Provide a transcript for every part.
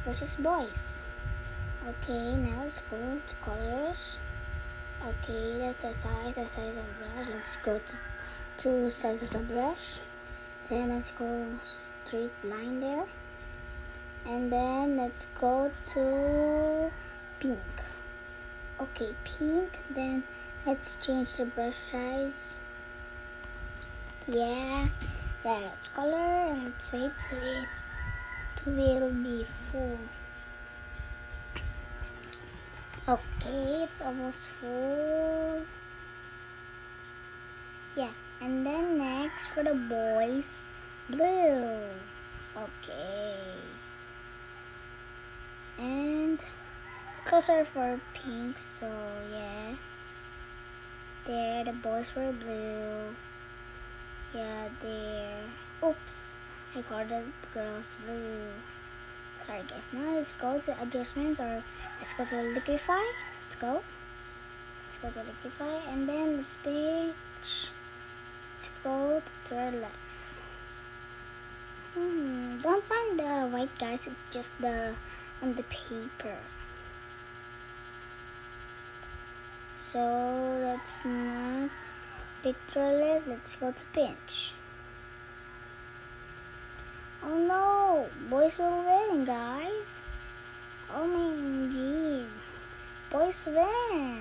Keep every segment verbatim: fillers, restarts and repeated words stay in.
versus boys. Okay, now let's go to colors. Okay, that's the size, the size of the brush. Let's go to two sizes of the brush. Then let's go straight line there. And then let's go to pink. Okay, pink. Then let's change the brush size. Yeah, yeah, let's color and let's wait to it to will be full. Okay, it's almost full. Yeah, and then next for the boys, blue. Okay. And the colors are for pink, so yeah. There, the boys were blue. Yeah, there. Oops, I called the girls blue. Sorry guys. Now let's go to adjustments, or let's go to liquify. Let's go. Let's go to liquify, and then let's pitch. Let's go to the left. Hmm, don't find the white guys. It's just the on the paper. So let's not picture it. Let's go to pinch. Oh no, boys will win, guys. Oh my g, boys win.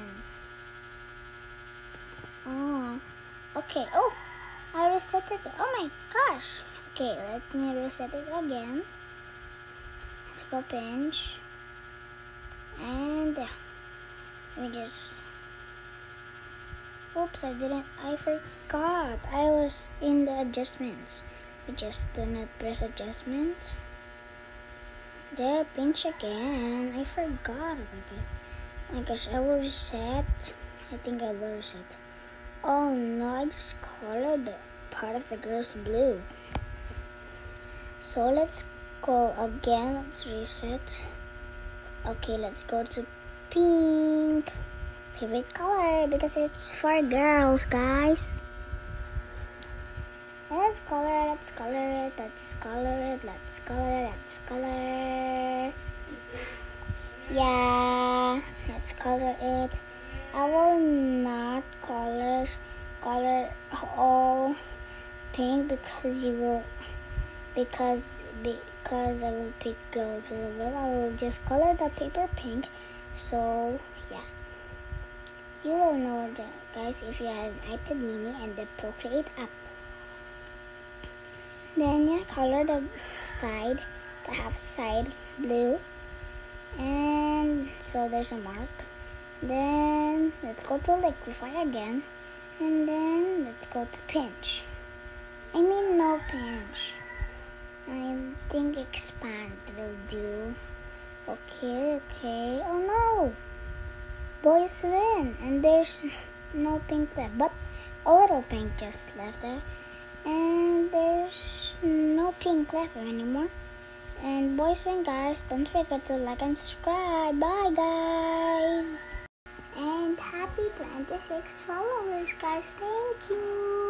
Oh, okay. Oh, I reset it. Oh my gosh. Okay, let me reset it again. Let's go pinch. And uh, let me just. Oops, I didn't. I forgot. I was in the adjustments. We just do not press adjustments. There, pinch again. I forgot about it. Oh my gosh, I will reset. I think I will reset. Oh no, I just colored part of the girl's blue. So let's go again. Let's reset. Okay, let's go to pink. Favorite color because it's for girls, guys. Let's color, let's color it, let's color it, let's color, let's color. Yeah, let's color it. I will not color color all pink because you will because because I will pick girl blue. Well, I will just color the paper pink. So yeah, you will know that, guys, if you have an iPad mini and the Procreate app. Then yeah, color the side, the half side blue, and so there's a mark. Then let's go to liquify again, and then let's go to pinch. I mean no pinch. I think expand will do. Okay, okay. Oh no, boys win, and there's no pink left, but a little pink just left there. And there's no pink left anymore. And boys and guys, don't forget to like and subscribe. Bye guys. And happy twenty-six followers, guys. Thank you.